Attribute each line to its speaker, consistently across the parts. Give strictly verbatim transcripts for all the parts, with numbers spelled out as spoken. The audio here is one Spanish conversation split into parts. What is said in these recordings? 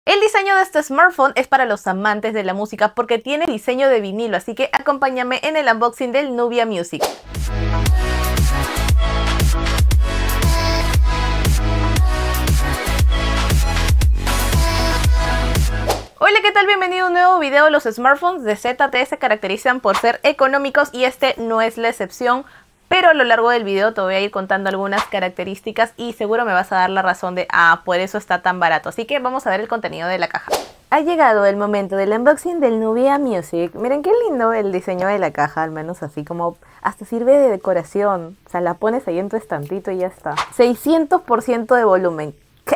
Speaker 1: El diseño de este smartphone es para los amantes de la música porque tiene diseño de vinilo, así que acompáñame en el unboxing del Nubia Music. Hola, ¿qué tal? Bienvenido a un nuevo video. Los smartphones de Z T E se caracterizan por ser económicos y este no es la excepción. Pero a lo largo del video te voy a ir contando algunas características y seguro me vas a dar la razón de, ah, por eso está tan barato. Así que vamos a ver el contenido de la caja. Ha llegado el momento del unboxing del Nubia Music. Miren qué lindo el diseño de la caja, al menos así como hasta sirve de decoración. O sea, la pones ahí en tu estantito y ya está. seiscientos por ciento de volumen. ¿Qué?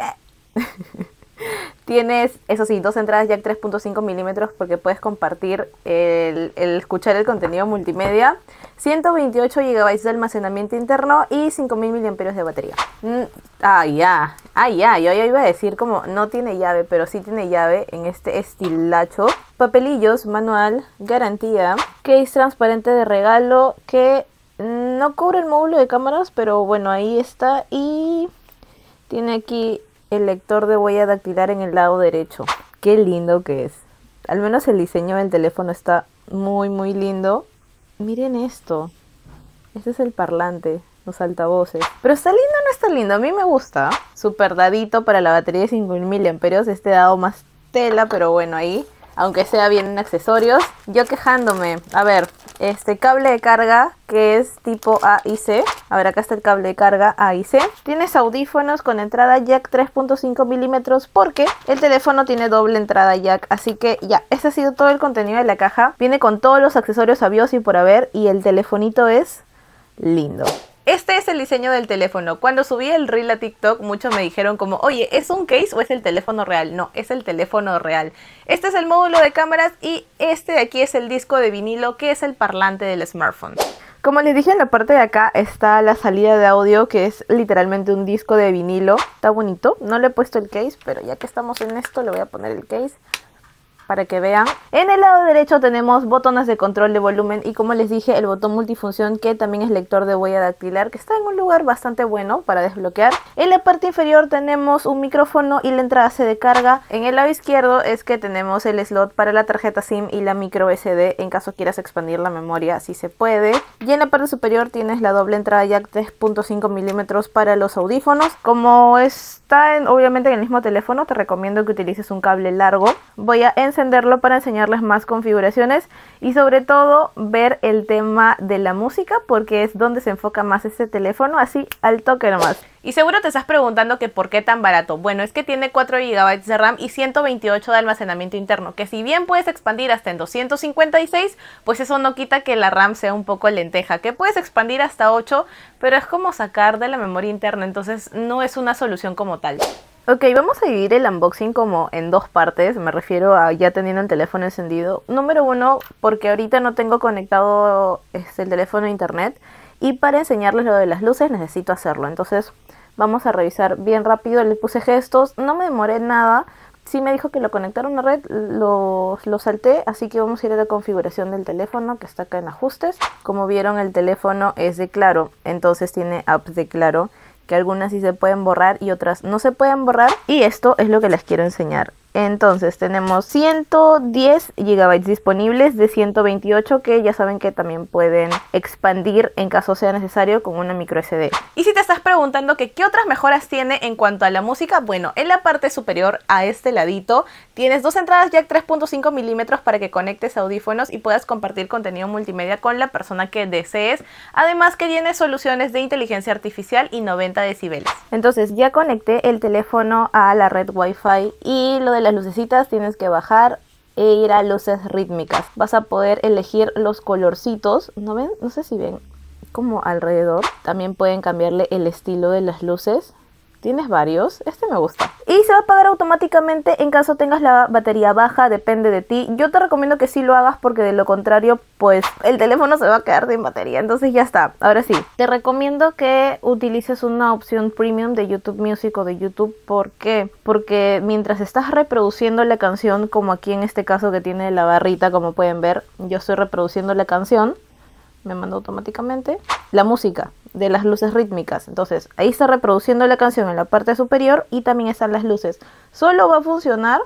Speaker 1: Tienes, eso sí, dos entradas jack tres punto cinco milímetros porque puedes compartir el, el escuchar el contenido multimedia. ciento veintiocho gigabytes de almacenamiento interno y cinco mil miliamperios de batería. Mm, ah, ya. Ah, ya. Yo ya iba a decir como no tiene llave, pero sí tiene llave en este estilacho. Papelillos, manual, garantía. Case transparente de regalo que no cubre el módulo de cámaras, pero bueno, ahí está. Y tiene aquí el lector de huella dactilar en el lado derecho. Qué lindo que es. Al menos el diseño del teléfono está muy muy lindo. Miren esto. Este es el parlante, los altavoces. Pero está lindo o no está lindo, a mí me gusta. Súper dadito para la batería de cinco mil miliamperios. Este dado más tela, pero bueno, ahí, aunque sea bien en accesorios. Yo quejándome. A ver, este cable de carga que es tipo A y C. A ver, acá está el cable de carga A y C. Tienes audífonos con entrada jack tres punto cinco milímetros porque el teléfono tiene doble entrada jack. Así que ya, este ha sido todo el contenido de la caja. Viene con todos los accesorios habidos y por haber y el telefonito es lindo. Este es el diseño del teléfono. Cuando subí el reel a TikTok, muchos me dijeron como, oye, ¿es un case o es el teléfono real? No, es el teléfono real. Este es el módulo de cámaras y este de aquí es el disco de vinilo, que es el parlante del smartphone. Como les dije, en la parte de acá está la salida de audio, que es literalmente un disco de vinilo. Está bonito. No le he puesto el case, pero ya que estamos en esto, le voy a poner el case para que vean. En el lado derecho tenemos botones de control de volumen y como les dije, el botón multifunción que también es lector de huella dactilar, que está en un lugar bastante bueno para desbloquear. En la parte inferior tenemos un micrófono y la entrada C de carga. En el lado izquierdo es que tenemos el slot para la tarjeta SIM y la micro S D en caso quieras expandir la memoria, si se puede. Y en la parte superior tienes la doble entrada jack tres punto cinco milímetros para los audífonos. Como está en, obviamente en el mismo teléfono, te recomiendo que utilices un cable largo. Voy a encenderlo para enseñarles más configuraciones y sobre todo ver el tema de la música porque es donde se enfoca más este teléfono, así al toque nomás. Y seguro te estás preguntando que por qué tan barato. Bueno, es que tiene cuatro gigabytes de RAM y ciento veintiocho de almacenamiento interno, que si bien puedes expandir hasta en doscientos cincuenta y seis, pues eso no quita que la RAM sea un poco lenteja, que puedes expandir hasta ocho, pero es como sacar de la memoria interna, entonces no es una solución como tal. Ok, vamos a dividir el unboxing como en dos partes, me refiero a ya teniendo el teléfono encendido. Número uno, porque ahorita no tengo conectado este, el teléfono a internet y para enseñarles lo de las luces necesito hacerlo. Entonces vamos a revisar bien rápido, le puse gestos, no me demoré nada. Sí me dijo que lo conectaron a red, lo, lo salté, así que vamos a ir a la configuración del teléfono que está acá en ajustes. Como vieron, el teléfono es de Claro, entonces tiene apps de Claro, que algunas sí se pueden borrar y otras no se pueden borrar. Y esto es lo que les quiero enseñar. Entonces tenemos ciento diez gigabytes disponibles de ciento veintiocho que ya saben que también pueden expandir en caso sea necesario con una micro S D. Y si te estás preguntando que qué otras mejoras tiene en cuanto a la música, bueno, en la parte superior a este ladito tienes dos entradas jack tres punto cinco milímetros para que conectes audífonos y puedas compartir contenido multimedia con la persona que desees. Además que tiene soluciones de inteligencia artificial y noventa decibeles. Entonces ya conecté el teléfono a la red Wi-Fi y lo de las lucecitas tienes que bajar e ir a luces rítmicas. Vas a poder elegir los colorcitos. ¿No ven? No sé si ven como alrededor. También pueden cambiarle el estilo de las luces. Tienes varios, este me gusta. Y se va a apagar automáticamente en caso tengas la batería baja, depende de ti. Yo te recomiendo que sí lo hagas porque de lo contrario, pues el teléfono se va a quedar sin batería. Entonces ya está, ahora sí. Te recomiendo que utilices una opción premium de YouTube Music o de YouTube. ¿Por qué? Porque mientras estás reproduciendo la canción, como aquí en este caso que tiene la barrita, como pueden ver, yo estoy reproduciendo la canción. Me manda automáticamente la música de las luces rítmicas. Entonces ahí está reproduciendo la canción en la parte superior y también están las luces. Solo va a funcionar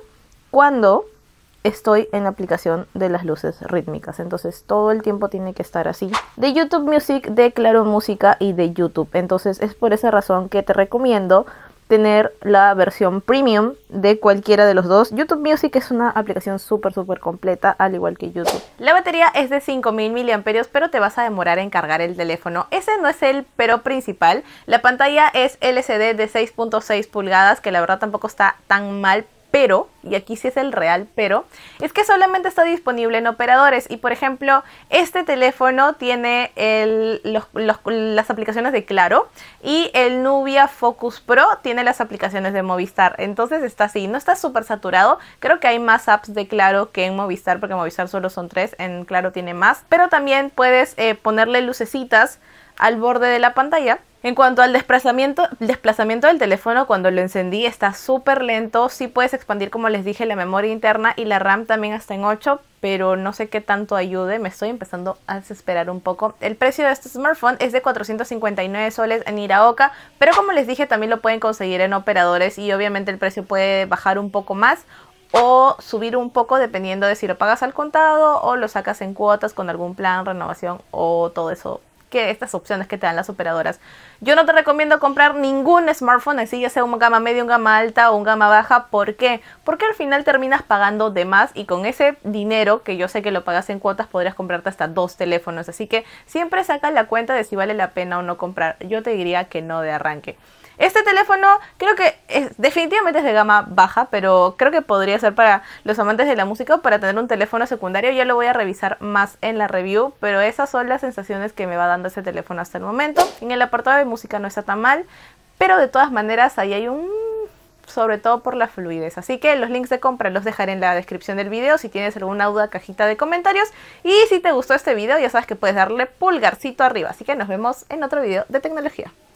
Speaker 1: cuando estoy en la aplicación de las luces rítmicas. Entonces todo el tiempo tiene que estar así. De YouTube Music, de Claro Música y de YouTube. Entonces es por esa razón que te recomiendo tener la versión premium de cualquiera de los dos. YouTube Music es una aplicación súper súper completa, al igual que YouTube. La batería es de cinco mil miliamperios, pero te vas a demorar en cargar el teléfono. Ese no es el pero principal. La pantalla es L C D de seis punto seis pulgadas, que la verdad tampoco está tan mal. Pero, y aquí sí es el real pero, es que solamente está disponible en operadores. Y por ejemplo, este teléfono tiene el, los, los, las aplicaciones de Claro, y el Nubia Focus Pro tiene las aplicaciones de Movistar. Entonces está así, no está súper saturado. Creo que hay más apps de Claro que en Movistar, porque en Movistar solo son tres, en Claro tiene más. Pero también puedes eh, ponerle lucecitas al borde de la pantalla. En cuanto al desplazamiento, desplazamiento del teléfono, cuando lo encendí está súper lento. Sí puedes expandir, como les dije, la memoria interna y la RAM también hasta en ocho, pero no sé qué tanto ayude. Me estoy empezando a desesperar un poco. El precio de este smartphone es de cuatrocientos cincuenta y nueve soles en Iraoka, pero como les dije también lo pueden conseguir en operadores y obviamente el precio puede bajar un poco más o subir un poco dependiendo de si lo pagas al contado o lo sacas en cuotas con algún plan, renovación o todo eso, que estas opciones que te dan las operadoras. Yo no te recomiendo comprar ningún smartphone así, ya sea un gama media, un gama alta o un gama baja. ¿Por qué? Porque al final terminas pagando de más y con ese dinero, que yo sé que lo pagas en cuotas, podrías comprarte hasta dos teléfonos. Así que siempre saca la cuenta de si vale la pena o no comprar. Yo te diría que no de arranque. Este teléfono creo que es, definitivamente es de gama baja, pero creo que podría ser para los amantes de la música o para tener un teléfono secundario. Ya lo voy a revisar más en la review, pero esas son las sensaciones que me va dando ese teléfono hasta el momento. En el apartado de música no está tan mal, pero de todas maneras ahí hay un... sobre todo por la fluidez. Así que los links de compra los dejaré en la descripción del video. Si tienes alguna duda, cajita de comentarios. Y si te gustó este video, ya sabes que puedes darle pulgarcito arriba. Así que nos vemos en otro video de tecnología.